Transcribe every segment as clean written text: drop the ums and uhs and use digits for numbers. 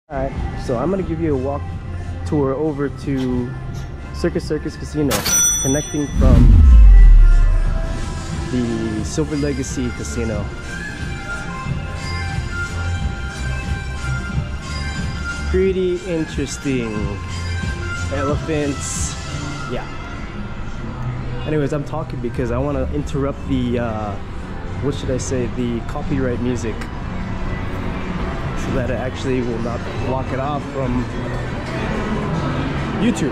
Alright, so I'm gonna give you a walk tour over to Circus Circus Casino, connecting from the Silver Legacy Casino. Pretty interesting. Elephants, yeah. Anyways, I'm talking because I want to interrupt the, what should I say, the copyright music, so that it actually will not block it off from YouTube.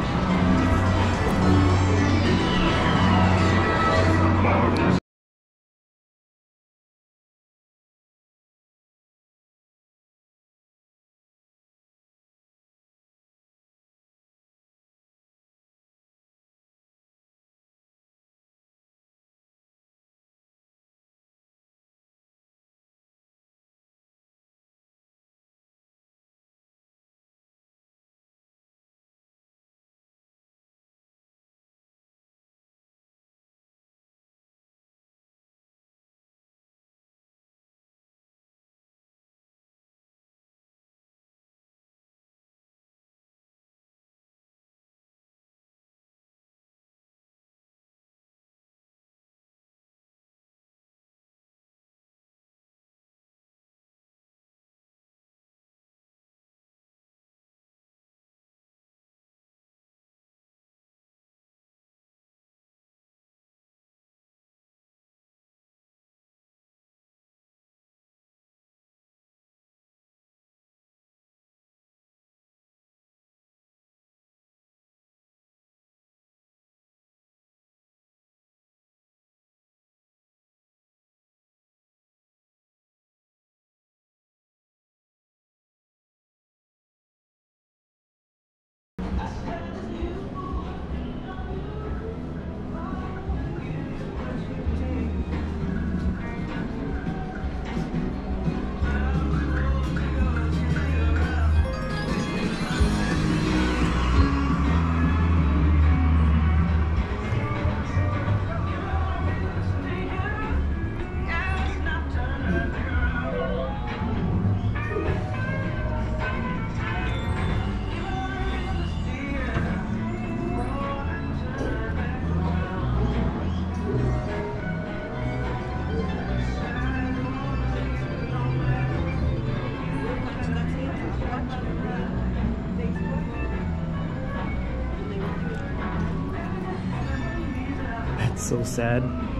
So sad.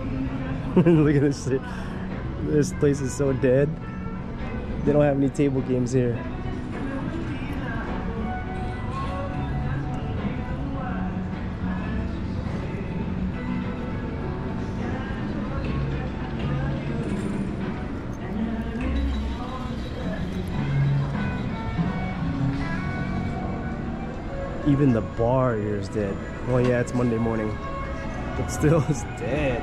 Look at this shit. This place is so dead. They don't have any table games here. Even the bar here is dead. Oh yeah, it's Monday morning, but still it's dead.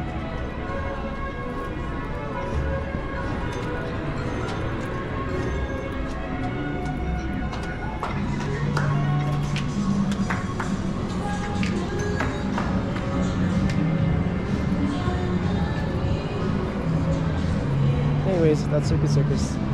Anyways, that's Circus Circus.